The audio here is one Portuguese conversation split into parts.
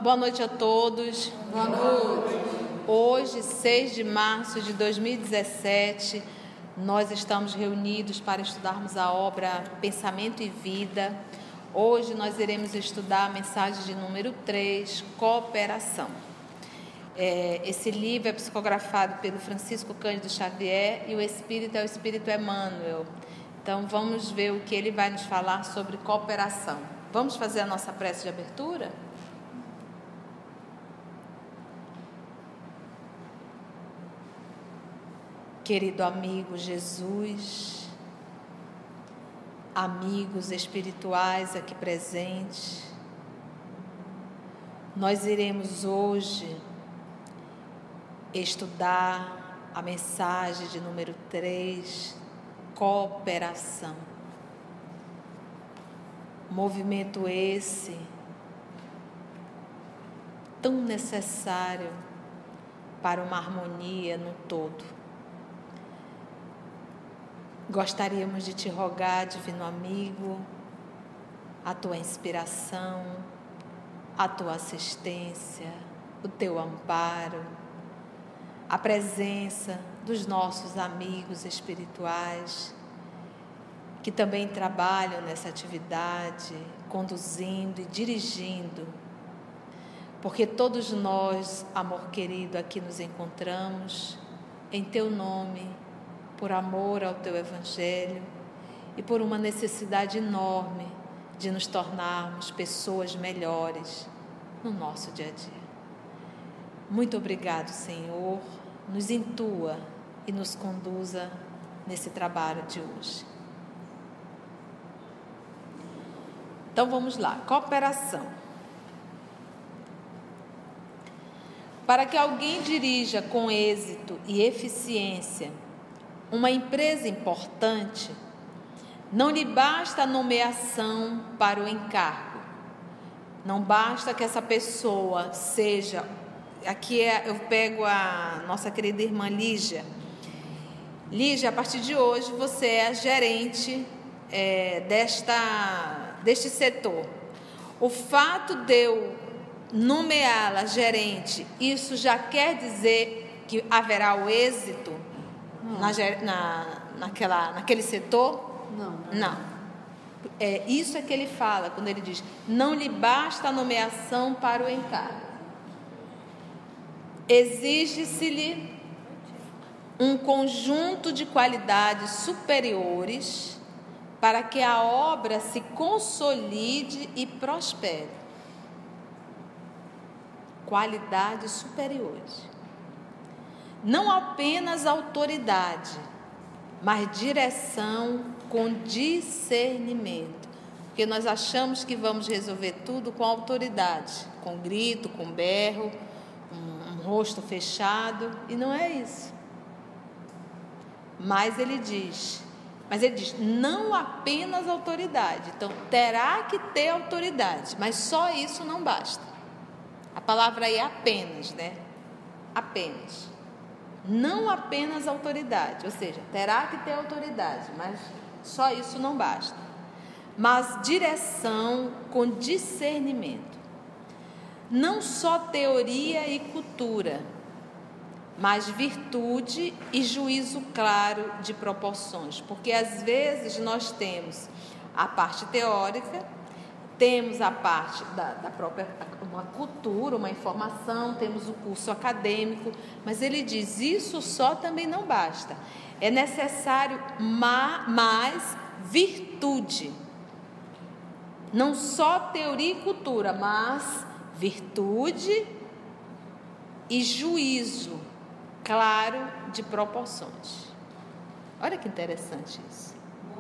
Boa noite a todos. Boa noite. Hoje, 6 de março de 2017, nós estamos reunidos para estudarmos a obra Pensamento e Vida. Hoje nós iremos estudar a mensagem de número 3, Cooperação. Esse livro é psicografado pelo Francisco Cândido Xavier e o Espírito é o Espírito Emmanuel. Então vamos ver o que ele vai nos falar sobre cooperação. Vamos fazer a nossa prece de abertura? Querido amigo Jesus, amigos espirituais aqui presentes, nós iremos hoje estudar a mensagem de número 3, cooperação. Movimento esse tão necessário para uma harmonia no todo. Gostaríamos de te rogar, divino amigo, a tua inspiração, a tua assistência, o teu amparo, a presença dos nossos amigos espirituais que também trabalham nessa atividade, conduzindo e dirigindo, porque todos nós, amor querido, aqui nos encontramos em teu nome, por amor ao teu Evangelho e por uma necessidade enorme de nos tornarmos pessoas melhores no nosso dia a dia. Muito obrigado, Senhor, nos intua e nos conduza nesse trabalho de hoje. Então vamos lá, cooperação. Para que alguém dirija com êxito e eficiência uma empresa importante, não lhe basta a nomeação para o encargo. Não basta que essa pessoa seja... Aqui eu pego a nossa querida irmã Lígia. Lígia, a partir de hoje você é a gerente deste setor. O fato de eu nomeá-la gerente, isso já quer dizer que haverá o êxito naquele setor? Não. Isso é que ele fala quando ele diz: não lhe basta a nomeação para o encargo. Exige-se-lhe um conjunto de qualidades superiores para que a obra se consolide e prospere. Qualidades superiores. Não apenas autoridade, mas direção com discernimento. Porque nós achamos que vamos resolver tudo com autoridade, com grito, com berro, um rosto fechado, e não é isso. Mas ele diz, não apenas autoridade. Então, terá que ter autoridade, mas só isso não basta. A palavra aí é apenas, né? Apenas. Não apenas autoridade, ou seja, terá que ter autoridade, mas só isso não basta. Mas direção com discernimento. Não só teoria e cultura, mas virtude e juízo claro de proporções. Porque às vezes nós temos a parte teórica, temos a parte da própria, uma cultura, uma informação, temos o curso acadêmico, mas ele diz, isso só também não basta. É necessário mais virtude. Não só teoria e cultura, mas virtude e juízo claro de proporções. Olha que interessante isso.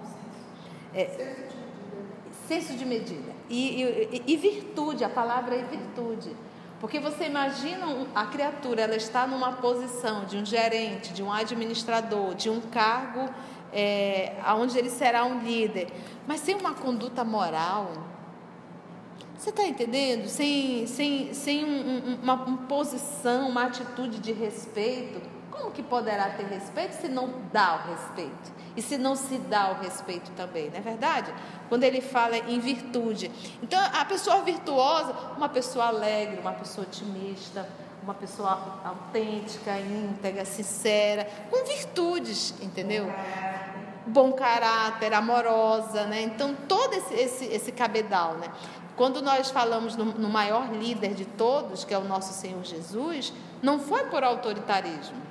Senso de medida. E virtude, a palavra é virtude. Porque você imagina a criatura, ela está numa posição de um gerente, de um administrador, de um cargo onde ele será um líder, mas sem uma conduta moral. Você está entendendo? Sem uma posição, uma atitude de respeito, Como que poderá ter respeito se não dá o respeito? E se não se dá o respeito também, não é verdade? Quando ele fala em virtude. Então, a pessoa virtuosa, uma pessoa alegre, uma pessoa otimista, uma pessoa autêntica, íntegra, sincera, com virtudes, entendeu? Bom caráter, amorosa, né? Então, todo esse cabedal, né? Quando nós falamos no maior líder de todos, que é o nosso Senhor Jesus, não foi por autoritarismo.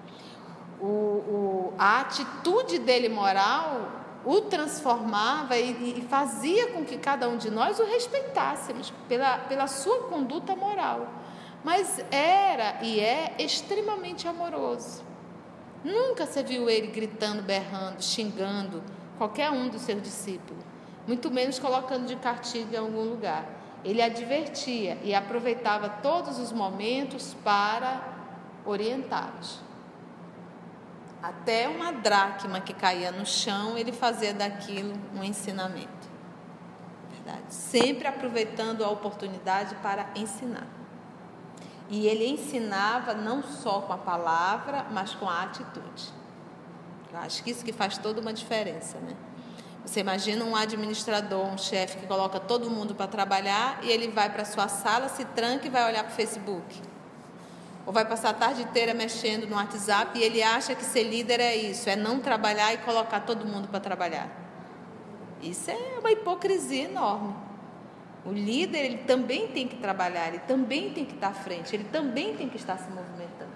A atitude dele moral o transformava e fazia com que cada um de nós o respeitássemos pela sua conduta moral. Mas era e é extremamente amoroso. Nunca se viu ele gritando, berrando, xingando qualquer um dos seus discípulos, muito menos colocando de castigo em algum lugar. Ele advertia e aproveitava todos os momentos para orientá-los. Até uma dracma que caía no chão, ele fazia daquilo um ensinamento. Verdade? Sempre aproveitando a oportunidade para ensinar. E ele ensinava não só com a palavra, mas com a atitude. Eu acho que isso que faz toda uma diferença, né? Você imagina um administrador, um chefe que coloca todo mundo para trabalhar e ele vai para a sua sala, se tranca e vai olhar para o Facebook. Ou vai passar a tarde inteira mexendo no WhatsApp e ele acha que ser líder é isso, é não trabalhar e colocar todo mundo para trabalhar. Isso é uma hipocrisia enorme. O líder, ele também tem que trabalhar, ele também tem que estar à frente, ele também tem que estar se movimentando.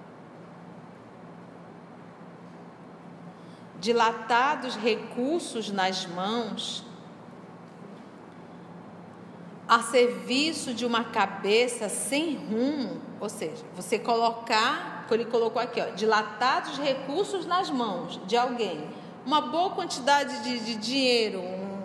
Dilatados recursos nas mãos, a serviço de uma cabeça sem rumo, ou seja, você colocar, ele colocou aqui, ó, dilatados recursos nas mãos de alguém, uma boa quantidade de dinheiro,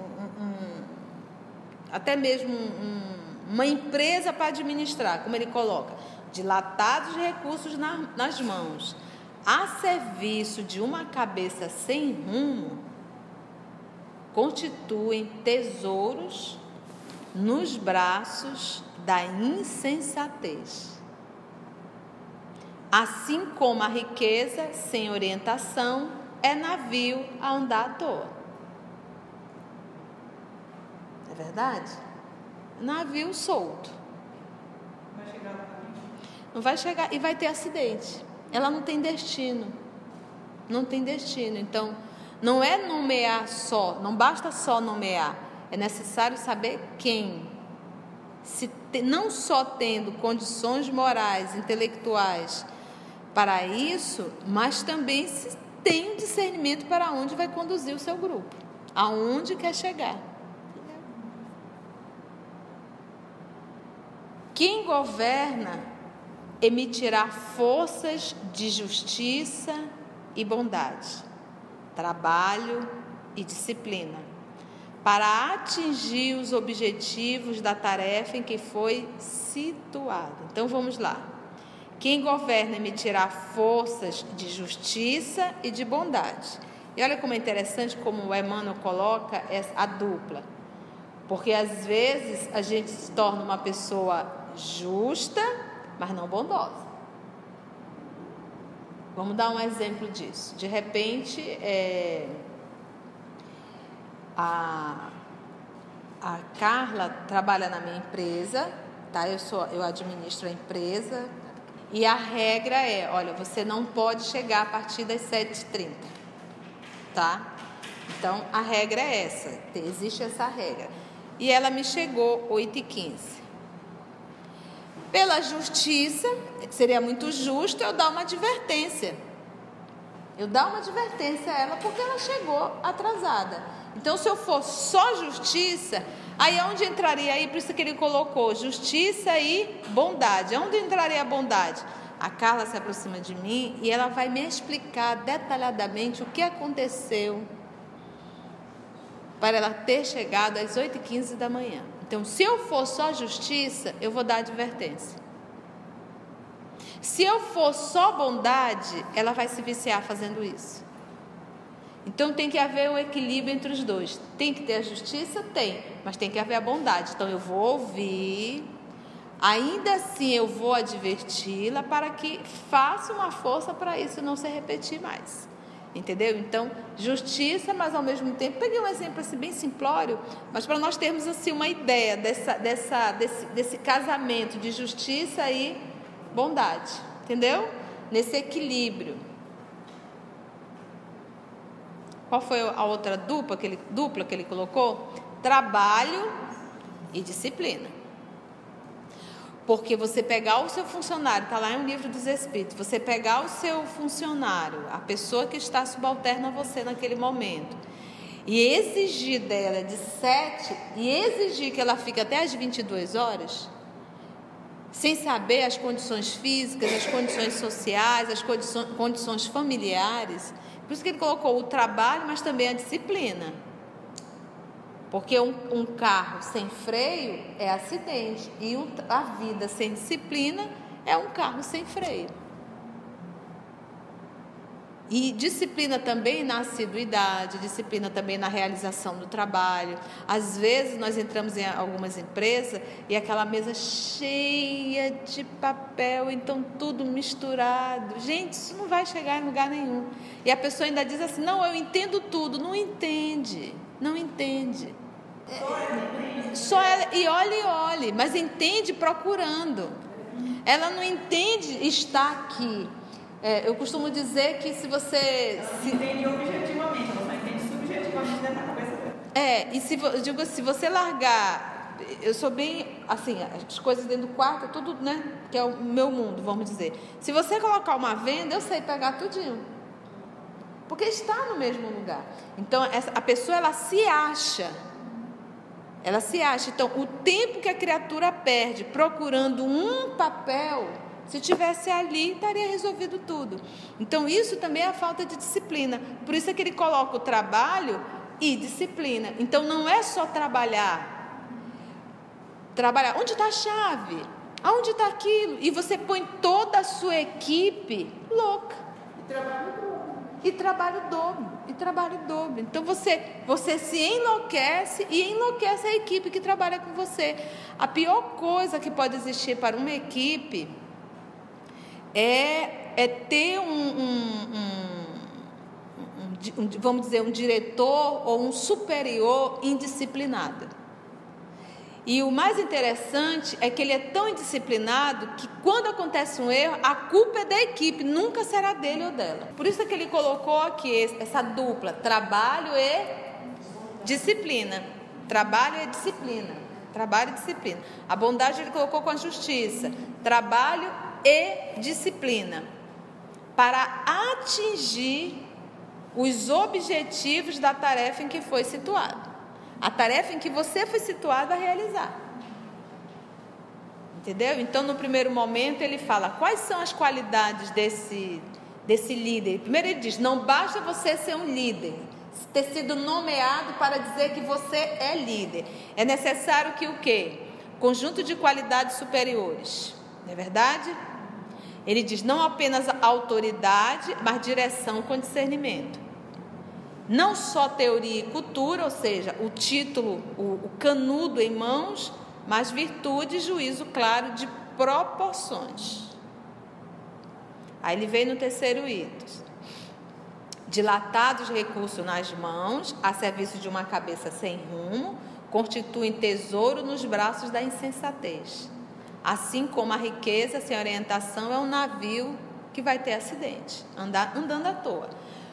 até mesmo uma empresa para administrar, como ele coloca, dilatados recursos nas mãos, a serviço de uma cabeça sem rumo, constituem tesouros nos braços da insensatez. Assim como a riqueza sem orientação é navio a andar à toa. É verdade? Navio solto. Não vai chegar e vai ter acidente. Ela não tem destino. Não tem destino. Então, não é nomear só, não basta só nomear. É necessário saber quem. Não só tendo condições morais, intelectuais para isso, mas também se tem um discernimento para onde vai conduzir o seu grupo, aonde quer chegar. Quem governa emitirá forças de justiça e bondade, trabalho e disciplina, para atingir os objetivos da tarefa em que foi situado. Então vamos lá. Quem governa emitirá forças de justiça e de bondade. E olha como é interessante como o Emmanuel coloca a dupla. Porque às vezes a gente se torna uma pessoa justa, mas não bondosa. Vamos dar um exemplo disso. De repente, a Carla trabalha na minha empresa, tá? Eu administro a empresa e a regra é, olha, você não pode chegar a partir das 7h30, tá? Então, a regra é essa, existe essa regra. E ela me chegou 8h15. Pela justiça, seria muito justo eu dar uma advertência. Eu dar uma advertência a ela porque ela chegou atrasada. Então, se eu for só justiça, aí onde entraria aí? Por isso que ele colocou justiça e bondade. Onde entraria a bondade? A Carla se aproxima de mim e ela vai me explicar detalhadamente o que aconteceu para ela ter chegado às 8h15 da manhã. Então, se eu for só justiça, eu vou dar advertência. Se eu for só bondade, ela vai se viciar fazendo isso. Então, tem que haver um equilíbrio entre os dois. Tem que ter a justiça? Tem, mas tem que haver a bondade. Então, eu vou ouvir, ainda assim eu vou adverti-la para que faça uma força para isso não se repetir mais. Entendeu? Então, justiça, mas ao mesmo tempo, peguei um exemplo assim bem simplório, mas para nós termos assim uma ideia desse casamento de justiça e bondade, entendeu? Nesse equilíbrio. Qual foi a outra dupla que ele colocou? Trabalho e disciplina. Porque você pegar o seu funcionário, está lá em um livro dos Espíritos, você pegar o seu funcionário, a pessoa que está subalterna a você naquele momento, e exigir dela de 7, e exigir que ela fique até as 22 horas, sem saber as condições físicas, as condições sociais, as condições familiares. Por isso que ele colocou o trabalho, mas também a disciplina. Porque um carro sem freio é acidente, e a vida sem disciplina é um carro sem freio. E disciplina também na assiduidade, disciplina também na realização do trabalho. Às vezes nós entramos em algumas empresas e aquela mesa cheia de papel, então tudo misturado. Gente, isso não vai chegar em lugar nenhum. E a pessoa ainda diz assim, não, eu entendo tudo. Não entende, não entende. Só ela, e olhe, mas entende procurando. Ela não entende estar aqui. Eu costumo dizer que se você... entende objetivamente, ela só entende subjetivamente dentro da cabeça dela. Eu digo, se você largar... Eu sou bem, assim, as coisas dentro do quarto, tudo, né? Que é o meu mundo, vamos dizer. Se você colocar uma venda, eu sei pegar tudinho. Porque está no mesmo lugar. Então, a pessoa, ela se acha. Ela se acha. Então, o tempo que a criatura perde procurando um papel... Se tivesse ali, estaria resolvido tudo. Então, isso também é a falta de disciplina. Por isso é que ele coloca o trabalho e disciplina. Então, não é só trabalhar. Onde está a chave? Aonde está aquilo? E você põe toda a sua equipe louca. E trabalho dobro. Então, você se enlouquece e enlouquece a equipe que trabalha com você. A pior coisa que pode existir para uma equipe... É ter vamos dizer, um diretor ou um superior indisciplinado. E o mais interessante é que ele é tão indisciplinado que quando acontece um erro, a culpa é da equipe, nunca será dele ou dela. Por isso é que ele colocou aqui essa dupla, trabalho e disciplina. Trabalho e disciplina. Trabalho e disciplina. A bondade ele colocou com a justiça. Trabalho e disciplina para atingir os objetivos da tarefa em que foi situado, a tarefa em que você foi situado a realizar, entendeu? Então, no primeiro momento ele fala quais são as qualidades desse líder. Primeiro ele diz, não basta você ser um líder, ter sido nomeado para dizer que você é líder, é necessário que o quê? Conjunto de qualidades superiores, não é verdade? Ele diz, não apenas autoridade, mas direção com discernimento. Não só teoria e cultura, ou seja, o título, o canudo em mãos, mas virtude e juízo claro de proporções. Aí ele vem no terceiro item. Dilatados recursos nas mãos, a serviço de uma cabeça sem rumo, constituem tesouro nos braços da insensatez. Assim como a riqueza sem orientação é um navio que vai ter acidente, andando à toa.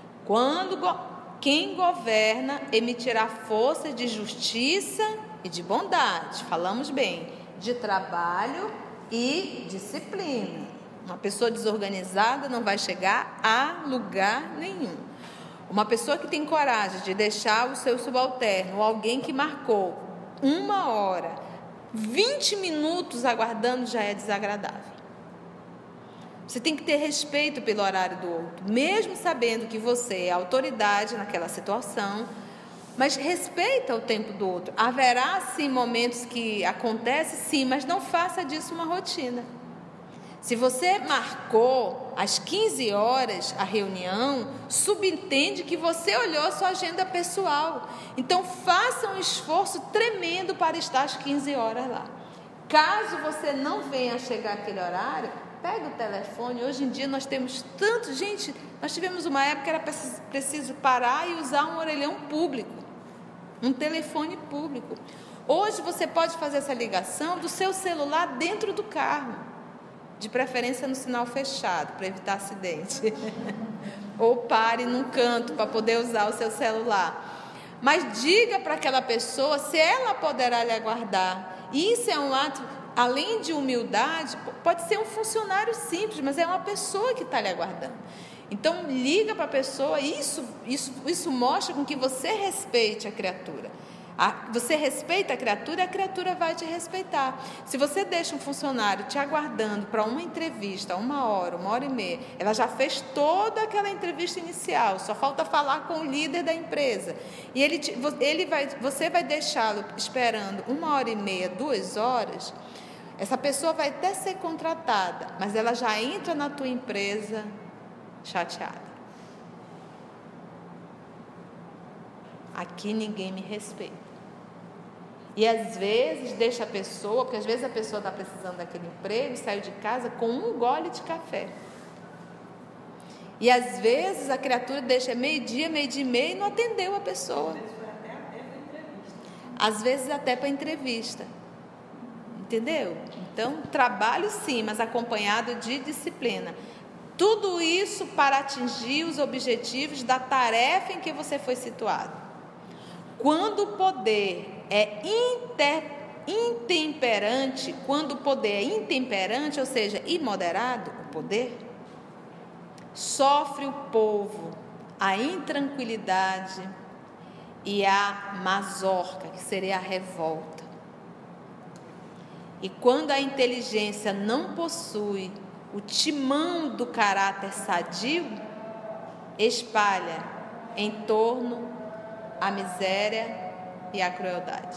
Quem governa emitirá forças de justiça e de bondade, falamos bem, de trabalho e disciplina. Uma pessoa desorganizada não vai chegar a lugar nenhum. Uma pessoa que tem coragem de deixar o seu subalterno, ou alguém que marcou 1 hora, 20 minutos aguardando já é desagradável. Você tem que ter respeito pelo horário do outro, mesmo sabendo que você é autoridade naquela situação, mas respeita o tempo do outro. Haverá sim momentos que acontece, sim, mas não faça disso uma rotina. Se você marcou às 15 horas a reunião, subentende que você olhou a sua agenda pessoal. Então, faça um esforço tremendo para estar às 15 horas lá. Caso você não venha a chegar àquele horário, pega o telefone. Hoje em dia nós temos tanto, gente, nós tivemos uma época que era preciso parar e usar um orelhão público, um telefone público. Hoje você pode fazer essa ligação do seu celular dentro do carro, de preferência no sinal fechado, para evitar acidente. Ou pare num canto para poder usar o seu celular. Mas diga para aquela pessoa se ela poderá lhe aguardar. Isso é um ato, além de humildade, pode ser um funcionário simples, mas é uma pessoa que está lhe aguardando. Então, liga para a pessoa. Isso mostra com que você respeite a criatura. Você respeita a criatura vai te respeitar. Se você deixa um funcionário te aguardando para uma entrevista, 1 hora e meia, ela já fez toda aquela entrevista inicial, só falta falar com o líder da empresa, e você vai deixá-lo esperando 1 hora e meia, 2 horas, essa pessoa vai até ser contratada, mas ela já entra na tua empresa chateada. Aqui ninguém me respeita. E às vezes deixa a pessoa, porque às vezes a pessoa está precisando daquele emprego e saiu de casa com 1 gole de café. E às vezes a criatura deixa meio-dia, meio-dia e meia e não atendeu a pessoa. Às vezes até para entrevista. Entendeu? Então, trabalho sim, mas acompanhado de disciplina. Tudo isso para atingir os objetivos da tarefa em que você foi situado. Quando o poder é intemperante, ou seja, imoderado, o poder, sofre o povo a intranquilidade e a mazorca, que seria a revolta. E quando a inteligência não possui o timão do caráter sadio, espalha em torno a miséria e a crueldade.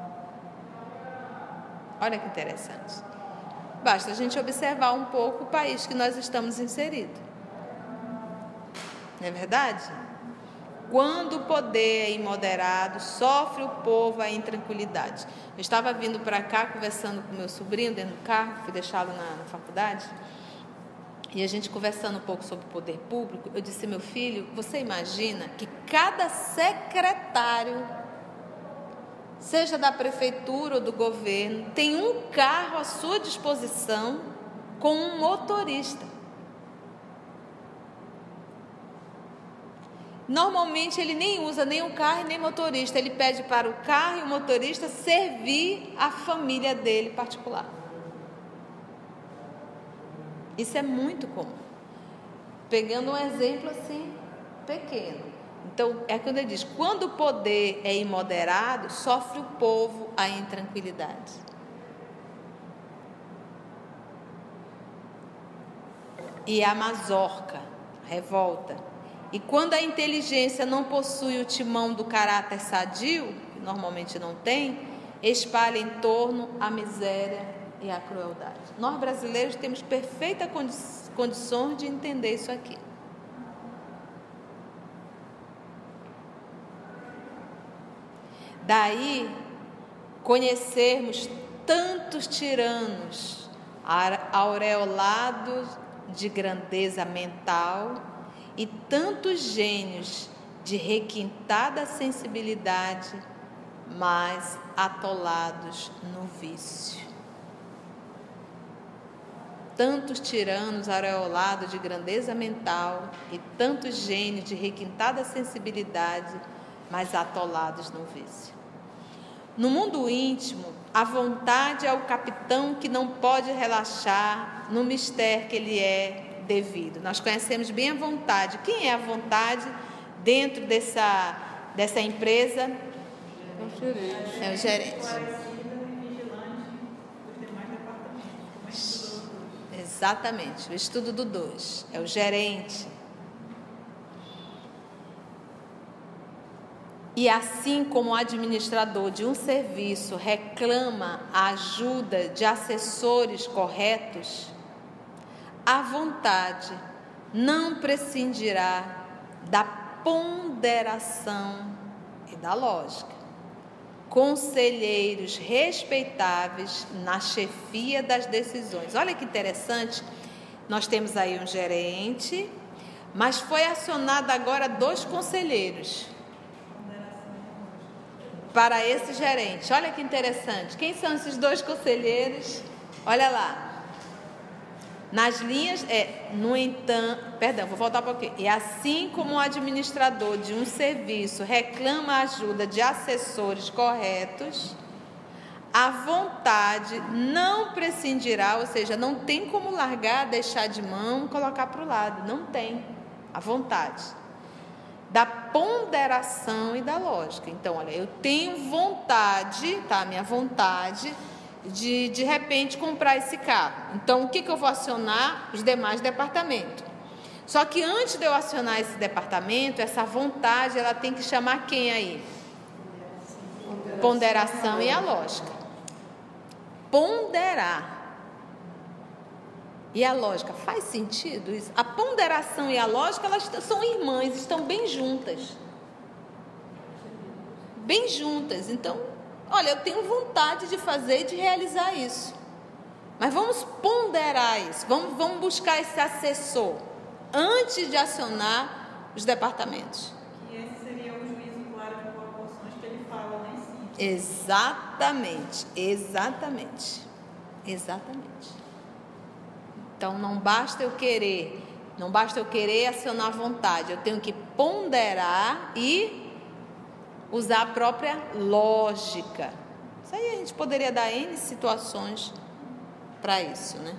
Olha que interessante. Basta a gente observar um pouco o país que nós estamos inseridos. Não é verdade? Quando o poder é imoderado, sofre o povo a intranquilidade. Eu estava vindo para cá, conversando com meu sobrinho dentro do carro, fui deixá-lo na faculdade, e a gente conversando um pouco sobre o poder público, eu disse: meu filho, você imagina que cada secretário, seja da prefeitura ou do governo, tem um carro à sua disposição com um motorista. Normalmente ele nem usa nem o carro e nem motorista, ele pede para o carro e o motorista servir a família dele particular. Isso é muito comum. Pegando um exemplo assim, pequeno. Então, é quando ele diz: quando o poder é imoderado, sofre o povo a intranquilidade. E a mazorca, revolta. E quando a inteligência não possui o timão do caráter sadio, que normalmente não tem, espalha em torno a miséria e a crueldade. Nós brasileiros temos perfeita condições de entender isso aqui. Daí, conhecermos tantos tiranos aureolados de grandeza mental e tantos gênios de requintada sensibilidade, mas atolados no vício. Tantos tiranos aureolados de grandeza mental e tantos gênios de requintada sensibilidade, mas atolados no vício. No mundo íntimo, a vontade é o capitão que não pode relaxar no mistério que ele é devido. Nós conhecemos bem a vontade. Quem é a vontade dentro dessa empresa? É o gerente. Exatamente, o estudo do 2. É o gerente. E assim como o administrador de um serviço reclama a ajuda de assessores corretos, a vontade não prescindirá da ponderação e da lógica. conselheiros respeitáveis na chefia das decisões. Olha que interessante, nós temos aí um gerente, mas foi acionado agora 2 conselheiros para esse gerente. Olha que interessante. Quem são esses 2 conselheiros? Olha lá. Nas linhas, no entanto, vou voltar um pouquinho. E assim como o administrador de um serviço reclama a ajuda de assessores corretos, a vontade não prescindirá, ou seja, não tem como largar, deixar de mão, colocar para o lado. Não tem. A vontade da ponderação e da lógica. Então, olha, eu tenho vontade, tá? Minha vontade de repente comprar esse carro. Então, o que eu vou acionar? Os demais departamentos. Só que antes de eu acionar esse departamento, essa vontade, ela tem que chamar quem aí? Ponderação e a lógica. Ponderar e a lógica, faz sentido isso? A ponderação e a lógica, elas são irmãs, estão bem juntas. Bem juntas. Então, olha, eu tenho vontade de fazer e de realizar isso. Mas vamos ponderar isso. Vamos buscar esse assessor antes de acionar os departamentos. E esse seria o juízo claro de proporções que ele fala lá em cima. Exatamente. Então, não basta eu querer acionar a vontade. Eu tenho que ponderar e usar a própria lógica. Isso aí a gente poderia dar N situações para isso, né?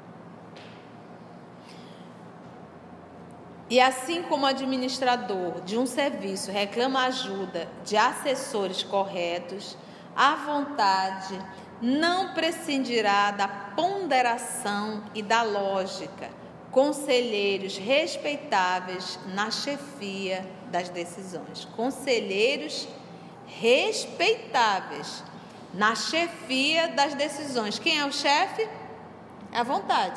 E assim como o administrador de um serviço reclama ajuda de assessores corretos, a vontade não prescindirá da ponderação e da lógica, conselheiros respeitáveis na chefia das decisões. Conselheiros respeitáveis na chefia das decisões. Quem é o chefe? É a vontade.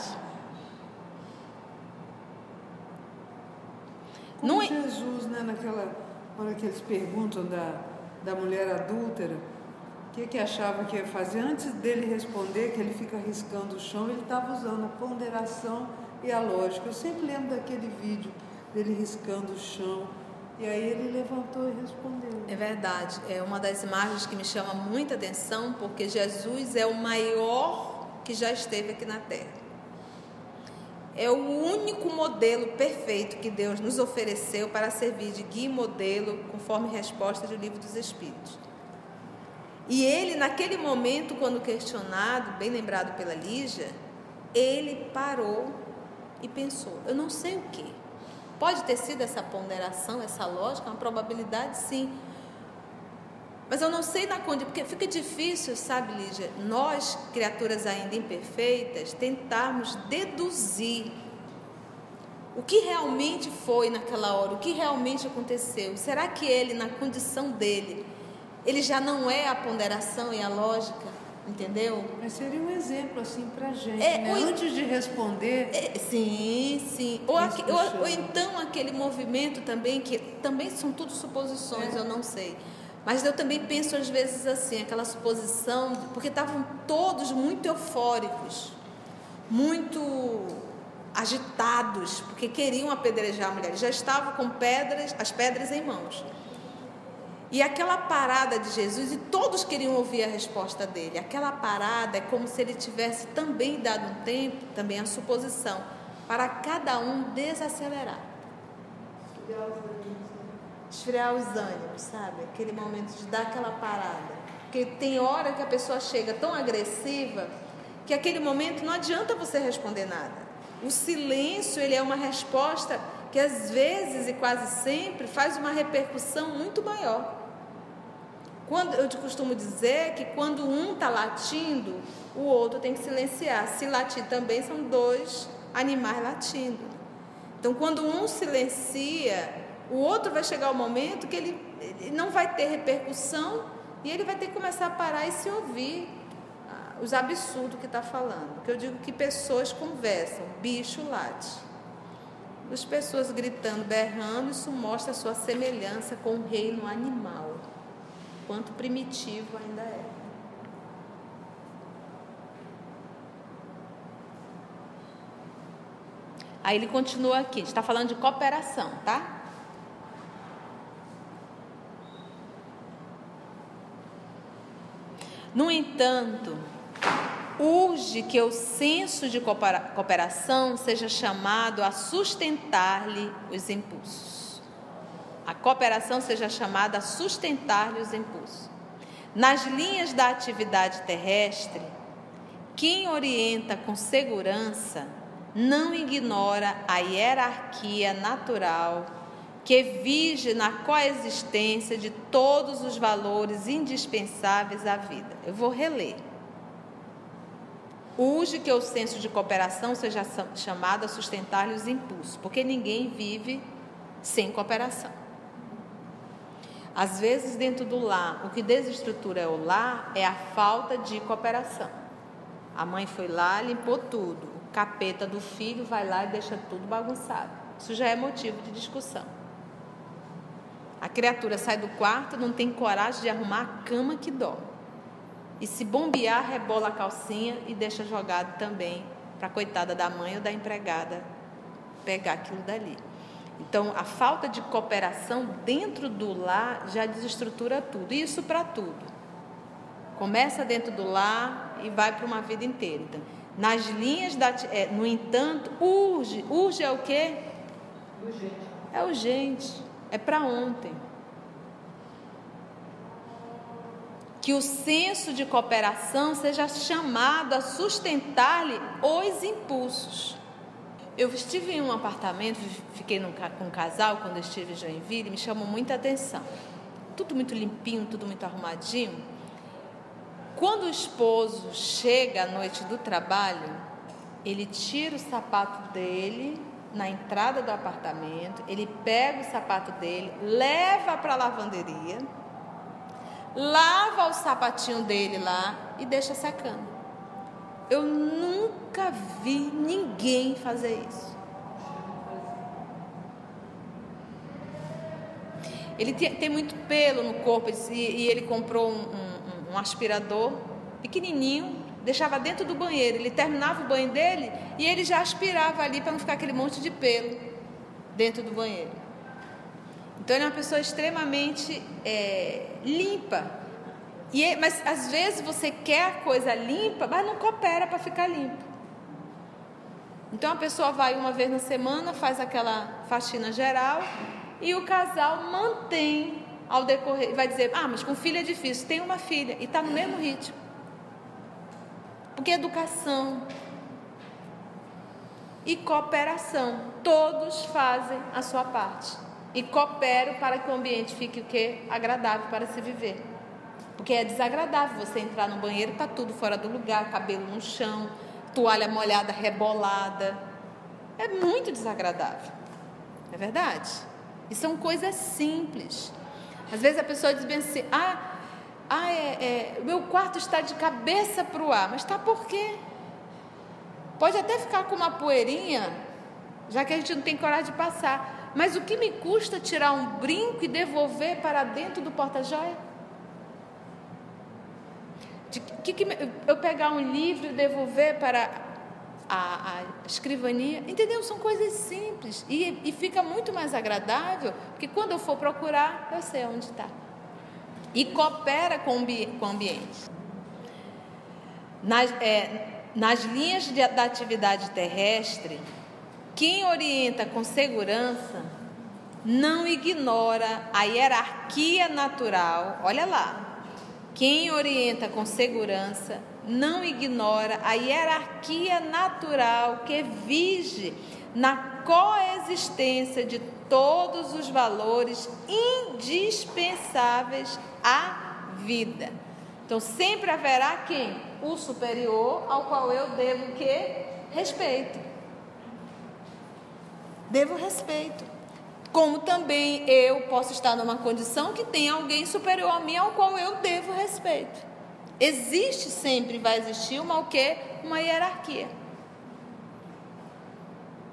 Como Jesus, né, naquela hora que eles perguntam da mulher adúltera, o que achava que ia fazer? Antes dele responder, que ele fica riscando o chão, ele estava usando a ponderação e a lógica. Eu sempre lembro daquele vídeo dele riscando o chão, e aí ele levantou e respondeu. É verdade, é uma das imagens que me chama muita atenção, porque Jesus é o maior que já esteve aqui na Terra. É o único modelo perfeito que Deus nos ofereceu para servir de guia e modelo, conforme resposta do Livro dos Espíritos. E ele, naquele momento, quando questionado, bem lembrado pela Lígia, ele parou e pensou, eu não sei o quê. Pode ter sido essa ponderação, essa lógica, uma probabilidade, sim. Mas eu não sei na condição, porque fica difícil, sabe, Lígia, nós, criaturas ainda imperfeitas, tentarmos deduzir o que realmente foi naquela hora, o que realmente aconteceu. Será que ele, na condição dele, ele já não é a ponderação e a lógica, entendeu? Mas seria um exemplo assim pra gente, né? Antes de responder. Sim. Ou então aquele movimento também, que também são tudo suposições, eu não sei. Mas eu também penso às vezes assim, aquela suposição, porque estavam todos muito eufóricos, muito agitados, porque queriam apedrejar a mulher, já estavam com as pedras em mãos. E aquela parada de Jesus, e todos queriam ouvir a resposta dele, aquela parada é como se ele tivesse também dado um tempo, também a suposição, para cada um desacelerar. Esfriar os ânimos, sabe? Aquele momento de dar aquela parada. Porque tem hora que a pessoa chega tão agressiva, que aquele momento não adianta você responder nada. O silêncio, ele é uma resposta que às vezes e quase sempre faz uma repercussão muito maior. Eu te costumo dizer que quando um está latindo, o outro tem que silenciar. Se latir também, são 2 animais latindo. Então, quando um silencia, o outro vai chegar o momento que ele não vai ter repercussão e ele vai ter que começar a parar e se ouvir os absurdos que está falando. Porque eu digo que pessoas conversam, bicho late. As pessoas gritando, berrando, isso mostra a sua semelhança com o reino animal. quanto primitivo ainda é. Aí ele continua aqui, a gente está falando de cooperação, tá? No entanto, urge que o senso de cooperação seja chamado a sustentar-lhe os impulsos. A cooperação seja chamada a sustentar-lhe os impulsos. Nas linhas da atividade terrestre, quem orienta com segurança não ignora a hierarquia natural que vige na coexistência de todos os valores indispensáveis à vida. Eu vou reler. Urge que o senso de cooperação seja chamado a sustentar-lhe os impulsos, porque ninguém vive sem cooperação. Às vezes, dentro do lar, o que desestrutura o lar é a falta de cooperação. A mãe foi lá, limpou tudo. O capeta do filho vai lá e deixa tudo bagunçado. Isso já é motivo de discussão. A criatura sai do quarto, não tem coragem de arrumar a cama que dorme. E se bombear, rebola a calcinha e deixa jogado também para a coitada da mãe ou da empregada pegar aquilo dali. Então, a falta de cooperação dentro do lar já desestrutura tudo. Isso para tudo. Começa dentro do lar e vai para uma vida inteira. Então, nas linhas no entanto, urge. Urge é o quê? Urgente. É urgente. É para ontem. Que o senso de cooperação seja chamado a sustentar-lhe os impulsos. Eu estive em um apartamento, fiquei com um casal quando eu estive em Joinville, me chamou muita atenção. Tudo muito limpinho, tudo muito arrumadinho. Quando o esposo chega à noite do trabalho, ele tira o sapato dele na entrada do apartamento, ele pega o sapato dele, leva para a lavanderia, lava o sapatinho dele lá e deixa secando. Eu nunca vi ninguém fazer isso. Ele tem muito pelo no corpo e ele comprou um aspirador pequenininho, deixava dentro do banheiro. Ele terminava o banho dele e ele já aspirava ali para não ficar aquele monte de pelo dentro do banheiro. Então ele é uma pessoa extremamente limpa. Mas às vezes você quer a coisa limpa, mas não coopera para ficar limpo. Então a pessoa vai uma vez na semana, faz aquela faxina geral e o casal mantém ao decorrer. Vai dizer, mas com filho é difícil. Tem uma filha e está no mesmo ritmo. Porque educação e cooperação, todos fazem a sua parte e cooperam para que o ambiente fique o quê? Agradável para se viver. Porque é desagradável você entrar no banheiro e está tudo fora do lugar, cabelo no chão, toalha molhada, rebolada. É muito desagradável. Não é verdade? E são coisas simples. Às vezes a pessoa diz bem assim, meu quarto está de cabeça para o ar. Mas está por quê? Pode até ficar com uma poeirinha, já que a gente não tem coragem de passar. Mas o que me custa tirar um brinco e devolver para dentro do porta-joia? Eu pegar um livro e devolver para a escrivania? Entendeu? São coisas simples. E fica muito mais agradável, porque quando eu for procurar, eu sei onde está. E coopera com o ambiente. Nas linhas da atividade terrestre, quem orienta com segurança não ignora a hierarquia natural. Olha lá. Quem orienta com segurança não ignora a hierarquia natural que vige na coexistência de todos os valores indispensáveis à vida. Então, sempre haverá quem? O superior, ao qual eu devo o quê? Respeito. Devo respeito. Como também eu posso estar numa condição que tem alguém superior a mim, ao qual eu devo respeito. Existe sempre, vai existir uma hierarquia.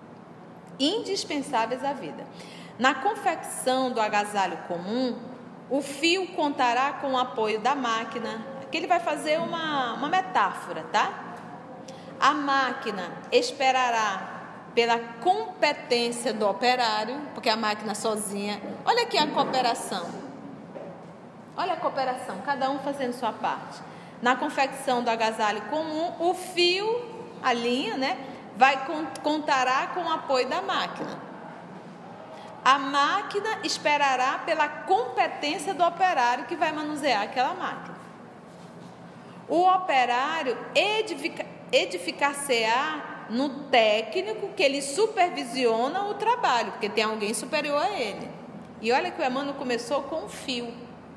Indispensáveis à vida. Na confecção do agasalho comum, O fio contará com o apoio da máquina. Aqui ele vai fazer uma metáfora, tá? A máquina esperará pela competência do operário, porque a máquina sozinha... Olha aqui a cooperação. Olha a cooperação, cada um fazendo sua parte. Na confecção do agasalho comum, o fio, a linha, né, contará com o apoio da máquina. A máquina esperará pela competência do operário que vai manusear aquela máquina. O operário edificar-se-á no técnico que ele supervisiona o trabalho, porque tem alguém superior a ele. E olha que o Emmanuel começou com o fio.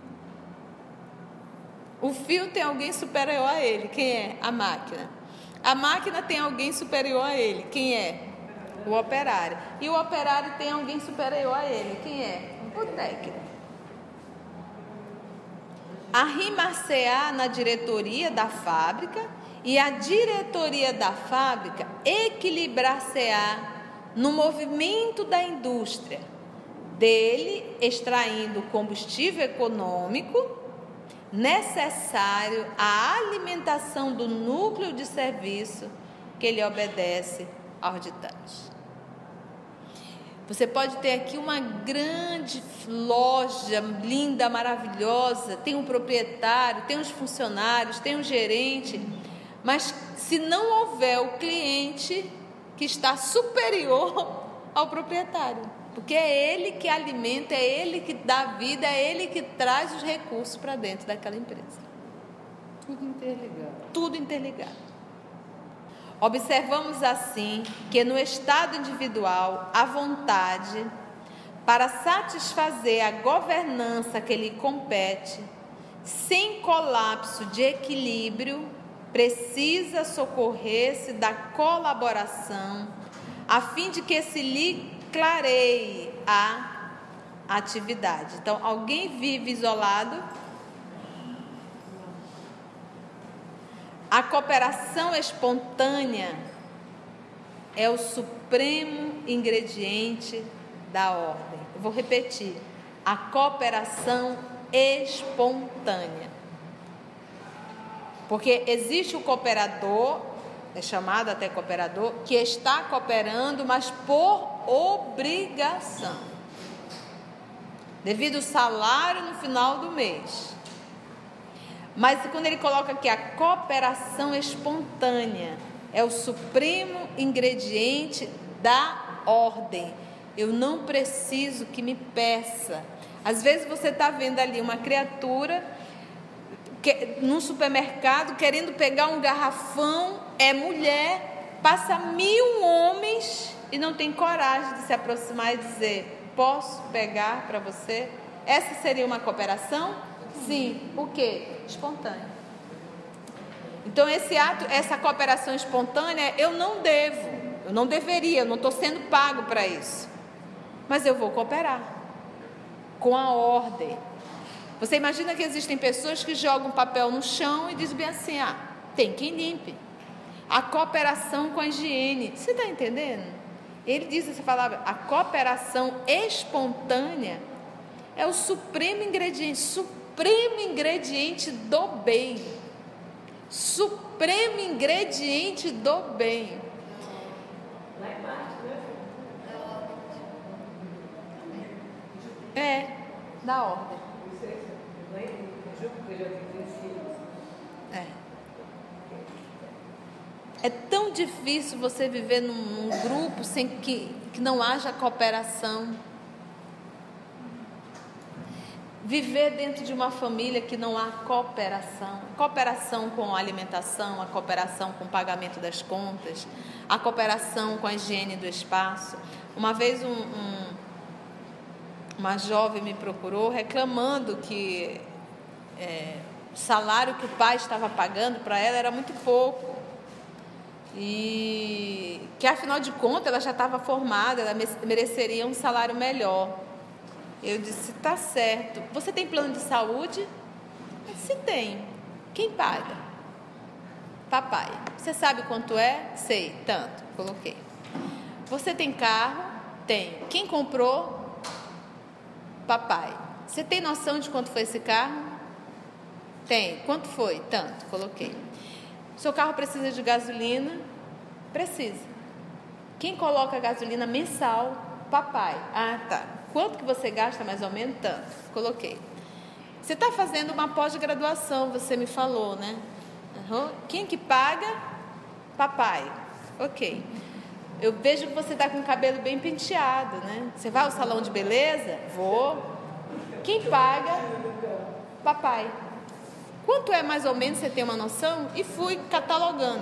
O fio tem alguém superior a ele. Quem é? A máquina. A máquina tem alguém superior a ele. Quem é? O operário. E o operário tem alguém superior a ele. Quem é? O técnico. Arrimar-se-á na diretoria da fábrica, e a diretoria da fábrica equilibrar-se-á no movimento da indústria, dele extraindo combustível econômico necessário à alimentação do núcleo de serviço que lhe obedece aos ditames. Você pode ter aqui uma grande loja, linda, maravilhosa, tem um proprietário, tem os funcionários, tem um gerente, mas se não houver o cliente que está superior ao proprietário, porque é ele que alimenta, é ele que dá vida, é ele que traz os recursos para dentro daquela empresa. Tudo interligado. Tudo interligado. Observamos assim que no estado individual, a vontade, para satisfazer a governança que lhe compete, sem colapso de equilíbrio, precisa socorrer-se da colaboração, a fim de que se lhe clareie a atividade. Então, alguém vive isolado? A cooperação espontânea é o supremo ingrediente da ordem. Eu vou repetir. A cooperação espontânea. Porque existe o cooperador, é chamado até cooperador, que está cooperando, mas por obrigação, devido ao salário no final do mês. Mas quando ele coloca aqui a cooperação espontânea, é o supremo ingrediente da ordem. Eu não preciso que me peça. Às vezes você está vendo ali uma criatura num supermercado querendo pegar um garrafão, é mulher, passa 1000 homens e não tem coragem de se aproximar e dizer: posso pegar para você? Essa seria uma cooperação? Sim. O quê? Espontânea. Então esse ato, essa cooperação espontânea, eu não deveria, eu não estou sendo pago para isso, mas eu vou cooperar com a ordem. Você imagina que existem pessoas que jogam papel no chão e dizem bem assim: tem quem limpe. A cooperação com a higiene. Você está entendendo? Ele diz essa palavra, a cooperação espontânea é o supremo ingrediente do bem. Supremo ingrediente do bem. É, da ordem. É tão difícil você viver num grupo sem que não haja cooperação. Viver dentro de uma família que não há cooperação. Cooperação com a alimentação, a cooperação com o pagamento das contas, a cooperação com a higiene do espaço. Uma vez uma jovem me procurou reclamando que o salário que o pai estava pagando para ela era muito pouco. E que afinal de contas ela já estava formada, ela mereceria um salário melhor. Eu disse: tá certo. Você tem plano de saúde? Eu disse: tem. Quem paga? Papai. Você sabe quanto é? Sei, tanto. Coloquei. Você tem carro? Tem. Quem comprou? Papai. Você tem noção de quanto foi esse carro? Tem. Quanto foi? Tanto, coloquei. Seu carro precisa de gasolina? Precisa. Quem coloca a gasolina mensal? Papai. Ah, tá. Quanto que você gasta mais ou menos? Tanto. Coloquei. Você está fazendo uma pós-graduação, você me falou, né? Uhum. Quem que paga? Papai. Ok. Eu vejo que você está com o cabelo bem penteado, né? Você vai ao salão de beleza? Vou. Quem paga? Papai. Quanto é mais ou menos, você tem uma noção? E fui catalogando.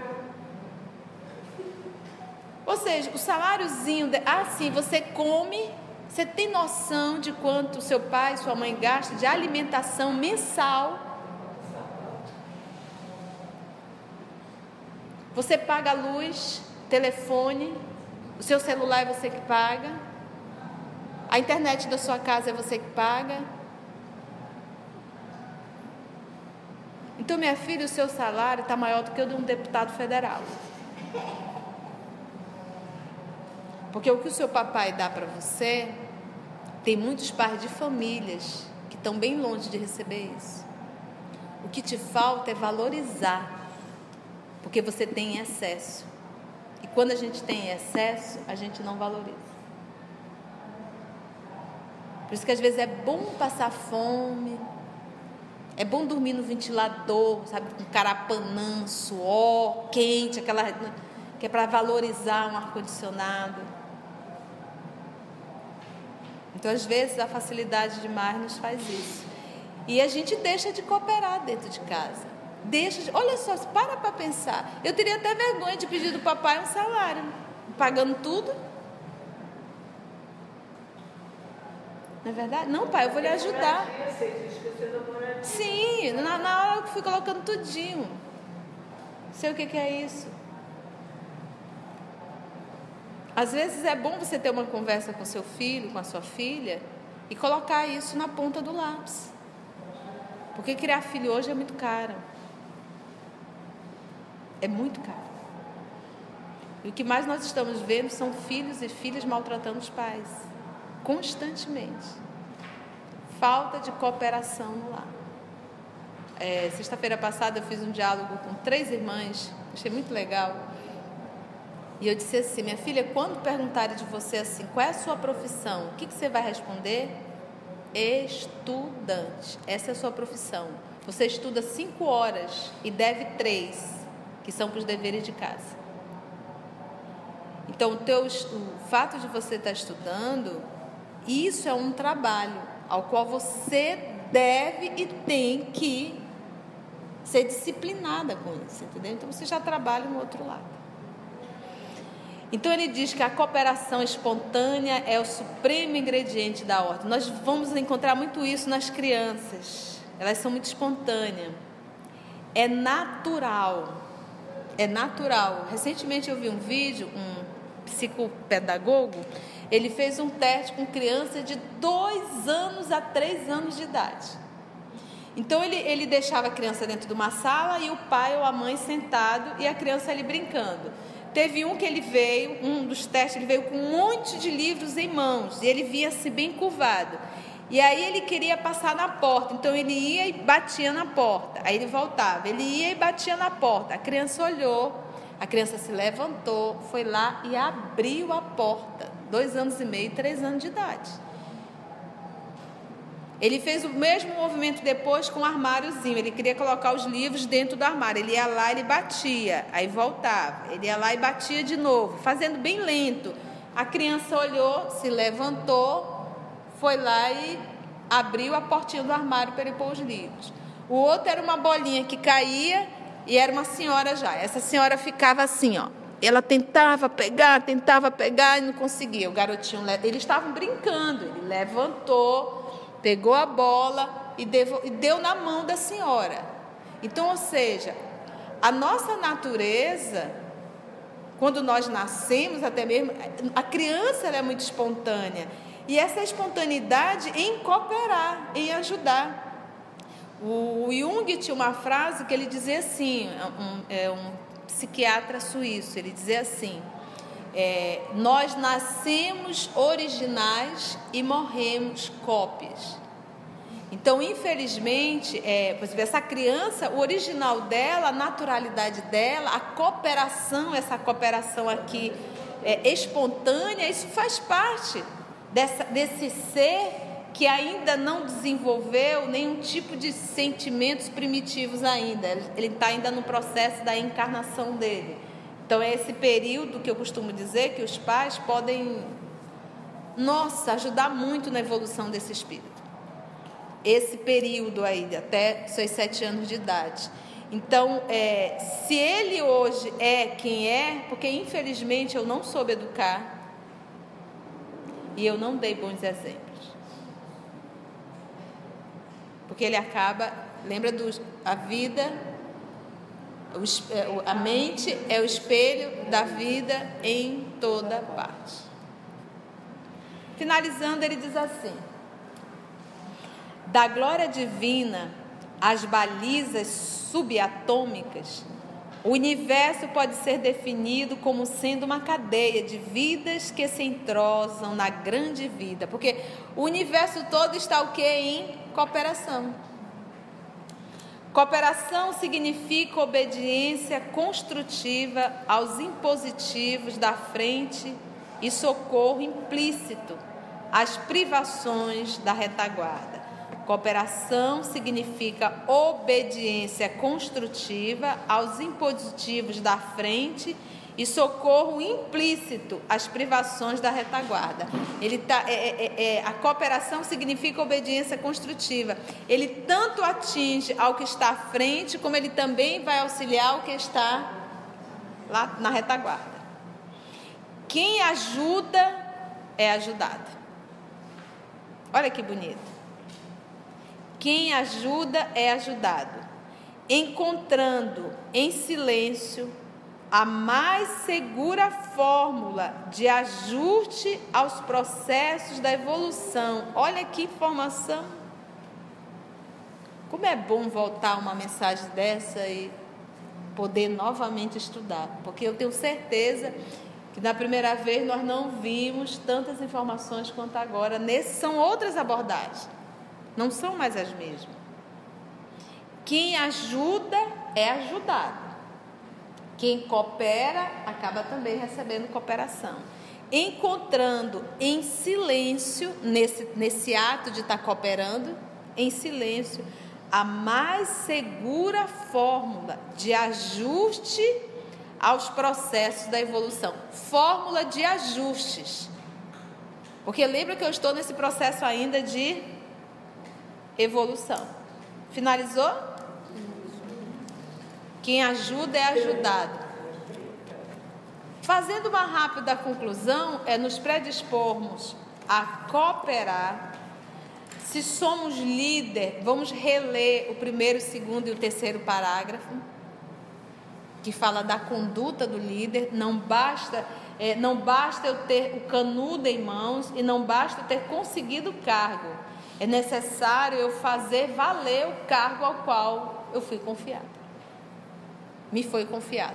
Ou seja, o saláriozinho... sim, você come... Você tem noção de quanto seu pai e sua mãe gastam de alimentação mensal? Você paga a luz, telefone, o seu celular é você que paga, a internet da sua casa é você que paga. Então, minha filha, o seu salário está maior do que o de um deputado federal. Porque o que o seu papai dá para você, tem muitos pais de famílias que estão bem longe de receber isso. O que te falta é valorizar, porque você tem excesso. E quando a gente tem excesso, a gente não valoriza. Por isso que às vezes é bom passar fome, é bom dormir no ventilador, sabe, com carapanã, suor, quente, aquela que é para valorizar um ar-condicionado. Então, às vezes, a facilidade demais nos faz isso. E a gente deixa de cooperar dentro de casa. Olha só, para pensar. Eu teria até vergonha de pedir do papai um salário, pagando tudo. Não é verdade? Não, pai, eu vou lhe ajudar. Sim, na hora eu fui colocando tudinho. Sei o que é isso. Às vezes é bom você ter uma conversa com seu filho, com a sua filha, e colocar isso na ponta do lápis. Porque criar filho hoje é muito caro. É muito caro. E o que mais nós estamos vendo são filhos e filhas maltratando os pais. Constantemente. Falta de cooperação no lar. Sexta-feira passada eu fiz um diálogo com 3 irmãs. Achei muito legal. E eu disse assim: minha filha, quando perguntarem de você assim, qual é a sua profissão? O que você vai responder? Estudante. Essa é a sua profissão. Você estuda 5 horas e deve 3, que são para os deveres de casa. Então, o fato de você estar estudando, isso é um trabalho ao qual você deve e tem que ser disciplinada com isso, entendeu? Então, você já trabalha no outro lado. Então, ele diz que a cooperação espontânea é o supremo ingrediente da ordem. Nós vamos encontrar muito isso nas crianças. Elas são muito espontâneas. É natural. É natural. Recentemente eu vi um vídeo, um psicopedagogo, ele fez um teste com criança de 2 anos a 3 anos de idade. Então, ele deixava a criança dentro de uma sala e o pai ou a mãe sentado e a criança ali brincando. Teve um que ele veio, um dos testes, ele veio com um monte de livros em mãos, e ele vinha assim bem curvado. E aí ele queria passar na porta, então ele ia e batia na porta, aí ele voltava, ele ia e batia na porta. A criança olhou, a criança se levantou, foi lá e abriu a porta, 2 anos e meio, 3 anos de idade. Ele fez o mesmo movimento depois com o armáriozinho. Ele queria colocar os livros dentro do armário. Ele ia lá, ele batia, aí voltava. Ele ia lá e batia de novo, fazendo bem lento. A criança olhou, se levantou, foi lá e abriu a portinha do armário para ele pôr os livros. O outro era uma bolinha que caía e era uma senhora já. Essa senhora ficava assim, ó. Ela tentava pegar e não conseguia. O garotinho, eles estavam brincando. Ele levantou, pegou a bola e deu na mão da senhora. Então, ou seja, a nossa natureza, quando nós nascemos, até mesmo, a criança ela é muito espontânea. E essa espontaneidade em cooperar, em ajudar. O Jung tinha uma frase que ele dizia assim, um psiquiatra suíço, ele dizia assim: nós nascemos originais e morremos cópias. Então, infelizmente, por exemplo, essa criança, o original dela, a naturalidade dela, a cooperação, essa cooperação aqui espontânea, isso faz parte desse ser que ainda não desenvolveu nenhum tipo de sentimentos primitivos ainda. Ele está ainda no processo da encarnação dele. Então, é esse período que eu costumo dizer que os pais podem, ajudar muito na evolução desse espírito. Esse período aí, até seus 7 anos de idade. Então, se ele hoje é quem é, porque infelizmente eu não soube educar e eu não dei bons exemplos. Porque ele acaba, lembra a vida, a mente é o espelho da vida em toda parte. Finalizando, ele diz assim: da glória divina às balizas subatômicas, o universo pode ser definido como sendo uma cadeia de vidas que se entrosam na grande vida, porque o universo todo está o quê? Em cooperação. Cooperação significa obediência construtiva aos impositivos da frente e socorro implícito às privações da retaguarda. Cooperação significa obediência construtiva aos impositivos da frente e socorro implícito às privações da retaguarda. A cooperação significa obediência construtiva. Ele tanto atinge ao que está à frente, como ele também vai auxiliar o que está lá na retaguarda. Quem ajuda é ajudado. Olha que bonito. Quem ajuda é ajudado, encontrando em silêncio a mais segura fórmula de ajuste aos processos da evolução. Olha que informação. Como é bom voltar uma mensagem dessa e poder novamente estudar, porque eu tenho certeza que na primeira vez nós não vimos tantas informações quanto agora. São outras abordagens. Não são mais as mesmas. Quem ajuda é ajudado. Quem coopera acaba também recebendo cooperação. Encontrando em silêncio, nesse ato de estar cooperando, em silêncio, a mais segura fórmula de ajuste aos processos da evolução. Fórmula de ajustes. Porque lembra que eu estou nesse processo ainda de evolução. Finalizou? Quem ajuda é ajudado. Fazendo uma rápida conclusão, nos predispormos a cooperar. Se somos líder, vamos reler o 1º, 2º e o 3º parágrafo, que fala da conduta do líder. Não basta eu ter o canudo em mãos e não basta eu ter conseguido o cargo. É necessário eu fazer valer o cargo ao qual eu fui confiado. Me foi confiado.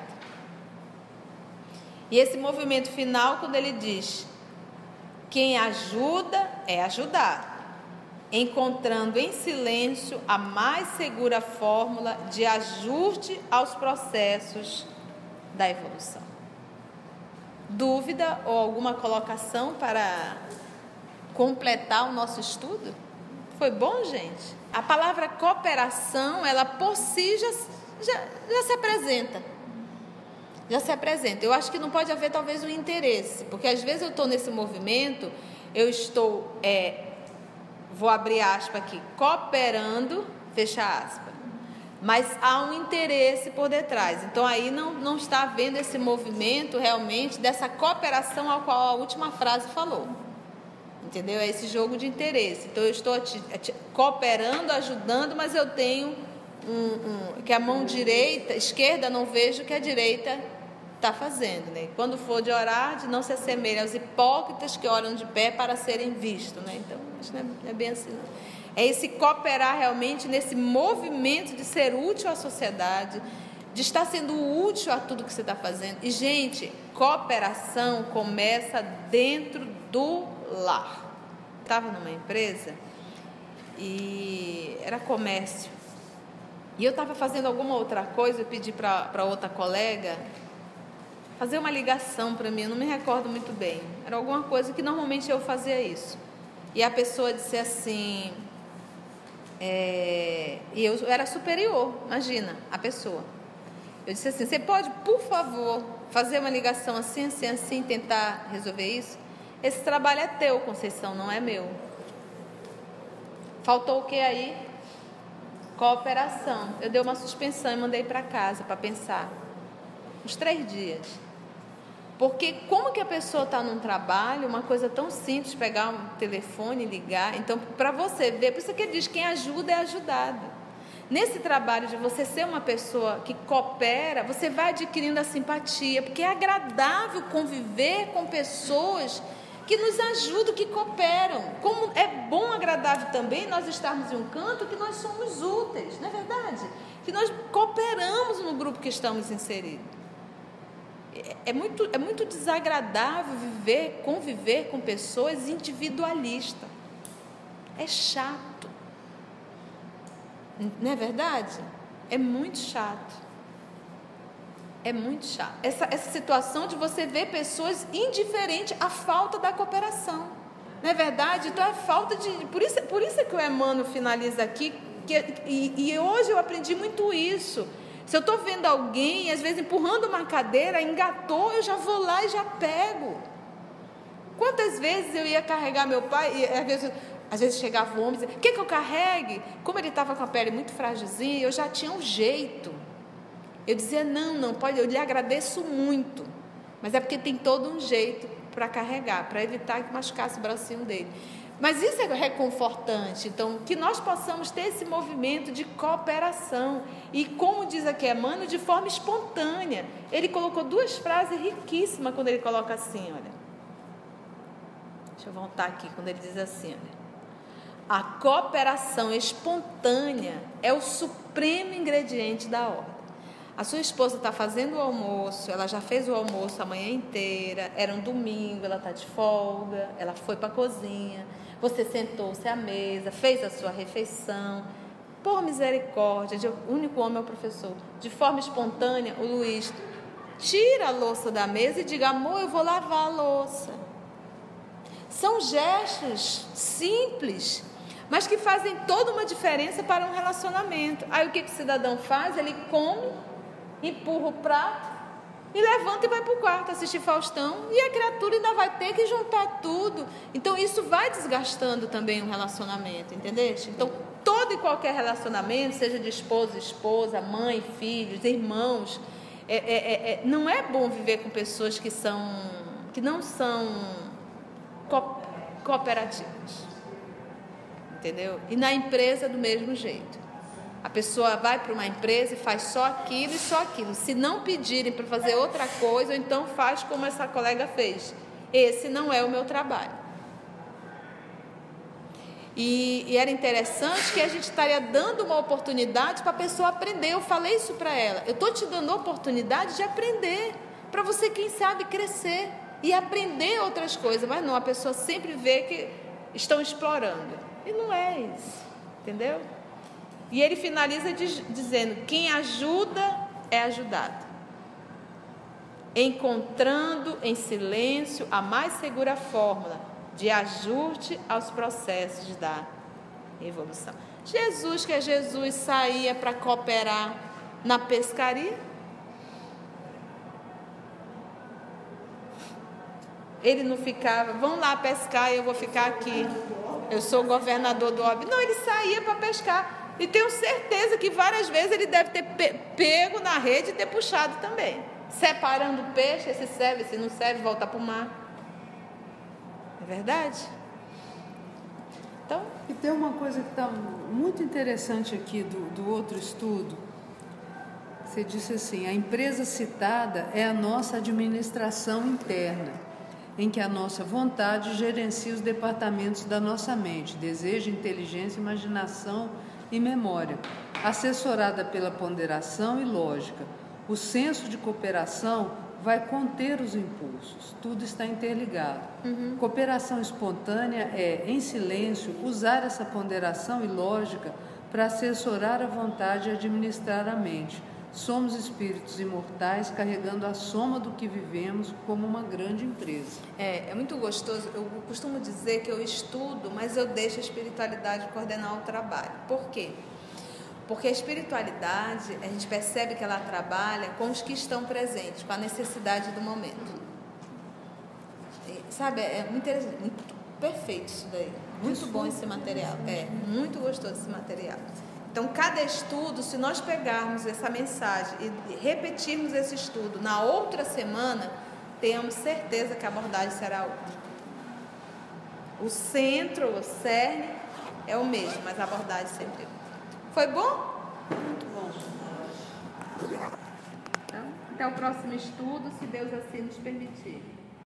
E esse movimento final, quando ele diz: quem ajuda é ajudado, encontrando em silêncio a mais segura fórmula de ajuste aos processos da evolução. Dúvida ou alguma colocação para completar o nosso estudo? Foi bom, gente? A palavra cooperação, ela por si já se apresenta. Já se apresenta. Eu acho que não pode haver talvez um interesse, porque às vezes eu estou nesse movimento, eu estou, vou abrir aspas aqui, cooperando, fecha aspas, mas há um interesse por detrás. Então aí não está havendo esse movimento realmente dessa cooperação ao qual a última frase falou. Entendeu? É esse jogo de interesse. Então eu estou cooperando, ajudando, mas eu tenho que a mão esquerda não vejo o que a direita está fazendo, né? Quando for de orar, de não se assemelhe aos hipócritas que oram de pé para serem vistos, né? Então, acho que não é bem assim, não. É esse cooperar realmente nesse movimento de ser útil à sociedade, de estar sendo útil a tudo que você está fazendo. E, gente, cooperação começa dentro do lar. Estava numa empresa e era comércio. E eu estava fazendo alguma outra coisa, eu pedi para outra colega fazer uma ligação para mim, eu não me recordo muito bem. Era alguma coisa que normalmente eu fazia isso. E a pessoa disse assim, e eu era superior, imagina, a pessoa. Eu disse assim, você pode, por favor, fazer uma ligação assim, assim, assim, tentar resolver isso? Esse trabalho é teu, Conceição, não é meu. Faltou o que aí? Cooperação. Eu dei uma suspensão e mandei para casa para pensar. Uns 3 dias. Porque como que a pessoa está num trabalho, uma coisa tão simples, pegar um telefone e ligar. Então, para você ver, por isso que ele diz, quem ajuda é ajudado. Nesse trabalho de você ser uma pessoa que coopera, você vai adquirindo a simpatia, porque é agradável conviver com pessoas que nos ajudam, que cooperam. Como é bom, agradável também nós estarmos em um canto que nós somos úteis, não é verdade? Que nós cooperamos no grupo que estamos inseridos. É muito desagradável conviver com pessoas individualistas. É chato. Não é verdade? É muito chato. É muito chato. Essa situação de você ver pessoas indiferentes à falta da cooperação. Não é verdade? Então é falta de... Por isso que o Emmanuel finaliza aqui. E hoje eu aprendi muito isso. Se eu estou vendo alguém, às vezes empurrando uma cadeira, engatou, eu já vou lá e já pego. Quantas vezes eu ia carregar meu pai, e às vezes chegava o homem e dizia, quer que eu carregue? Como ele estava com a pele muito frágilzinha, eu já tinha um jeito. Eu dizia, não, pode, eu lhe agradeço muito. Mas é porque tem todo um jeito para carregar, para evitar que machucasse o bracinho dele. Mas isso é reconfortante, então, que nós possamos ter esse movimento de cooperação. E como diz aqui Emmanuel, de forma espontânea. Ele colocou 2 frases riquíssimas quando ele coloca assim, olha. Deixa eu voltar aqui, quando ele diz assim, olha. A cooperação espontânea é o supremo ingrediente da ordem. A sua esposa está fazendo o almoço, ela já fez o almoço a manhã inteira, era um domingo, ela está de folga, ela foi para a cozinha, você sentou-se à mesa, fez a sua refeição, por misericórdia, o único homem é o professor, de forma espontânea, o Luiz tira a louça da mesa e diga, amor, eu vou lavar a louça. São gestos simples, mas que fazem toda uma diferença para um relacionamento. Aí o que o cidadão faz? Ele come, empurra o prato e levanta e vai para o quarto assistir Faustão, e a criatura ainda vai ter que juntar tudo. Então isso vai desgastando também o relacionamento, entendeste? Então todo e qualquer relacionamento, seja de esposo, esposa, mãe, filhos, irmãos, não é bom viver com pessoas que não são cooperativas, entendeu? E na empresa do mesmo jeito. A pessoa vai para uma empresa e faz só aquilo e só aquilo. Se não pedirem para fazer outra coisa, ou então faz como essa colega fez. Esse não é o meu trabalho. E era interessante que a gente estaria dando uma oportunidade para a pessoa aprender. Eu falei isso para ela. Eu estou te dando a oportunidade de aprender, para você, quem sabe, crescer e aprender outras coisas. Mas não, a pessoa sempre vê que estão explorando. E não é isso, entendeu? E ele finaliza dizendo, quem ajuda é ajudado, encontrando em silêncio a mais segura fórmula de ajuste aos processos da evolução. Jesus, que é Jesus, saía para cooperar na pescaria. Ele não ficava, vão lá pescar e eu vou ficar aqui. Eu sou o governador do Óbidos. Não, ele saía para pescar. E tenho certeza que várias vezes ele deve ter pego na rede e ter puxado também. Separando o peixe, esse serve, esse não serve, volta para o mar. É verdade? Então... E tem uma coisa que está muito interessante aqui do outro estudo. Você disse assim, a empresa citada é a nossa administração interna, em que a nossa vontade gerencia os departamentos da nossa mente, desejo, inteligência, imaginação e memória, assessorada pela ponderação e lógica. O senso de cooperação vai conter os impulsos, tudo está interligado. Cooperação espontânea é, em silêncio, usar essa ponderação e lógica para assessorar a vontade e administrar a mente. Somos espíritos imortais carregando a soma do que vivemos como uma grande empresa. É muito gostoso. Eu costumo dizer que eu estudo, mas eu deixo a espiritualidade coordenar o trabalho. Por quê? Porque a espiritualidade, a gente percebe que ela trabalha com os que estão presentes, com a necessidade do momento. Sabe, é muito interessante, muito perfeito isso daí. Muito bom esse material. É muito gostoso esse material. Então, cada estudo, se nós pegarmos essa mensagem e repetirmos esse estudo na outra semana, tenhamos certeza que a abordagem será outra. O centro, o cerne é o mesmo, mas a abordagem sempre é outra. Foi bom? Muito bom. Então, até o próximo estudo, se Deus assim nos permitir.